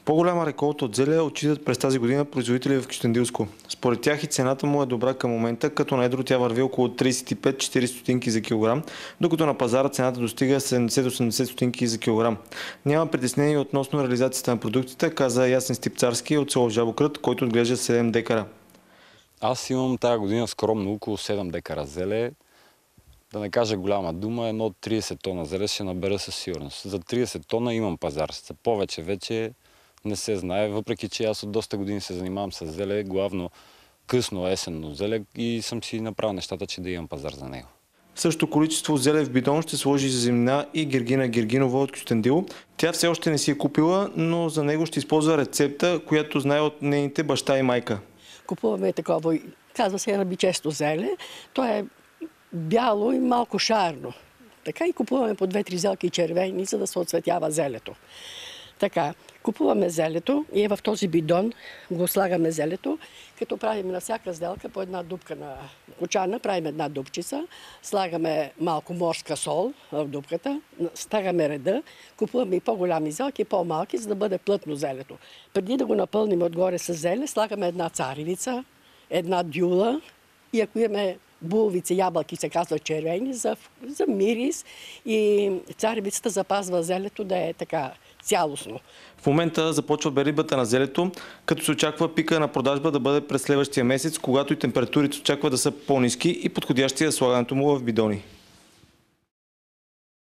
По-голяма реколта от зеле отчитат през тази година производители в Кюстендилско. Според тях и цената му е добра към момента, като на едро тя върви около 35-40 стотинки за килограм, докато на пазара цената достига 70-80 стотинки за килограм. Няма притеснение относно реализацията на продуктите, каза Ясен Стипцарски от село Жабокрът, който отглежда 7 декара. Аз имам тази година скромно около 7 декара зеле. Да не кажа голяма дума, едно 30 тона зеле ще набера със сигурност. За 30 тона имам пазар. За повече вече не се знае, въпреки че аз от доста години се занимавам с зеле, главно късно есенно зеле и съм си направил нещата, че да имам пазар за него. Същото количество зеле в бидон ще сложи за зимна и Гергина Гергинова от Кюстендил. Тя все още не си е купила, но за него ще използва рецепта, която знае от нейните баща и майка. Купуваме такова, казва се ръбичесто зеле. То е бяло и малко шарно. Така и купуваме по 2-3 зелки червени, за да се отцветява зелето. Така, купуваме зелето и в този бидон го слагаме зелето, като правим на всяка сделка по една дупка на кочана, правим една дупчица, слагаме малко морска сол в дупката, стагаме реда, купуваме и по-голями зелки, и по-малки, за да бъде плътно зелето. Преди да го напълним отгоре с зеле, слагаме една царевица, една дюла и ако имаме булвици, ябълки се казват червени, за мирис и царевицата запазва зелето да е така цялостно. В момента започва берибата на зелето, като се очаква пика на продажба да бъде през следващия месец, когато и температурите очаква да са по-ниски и подходящи за слагането му в бидони.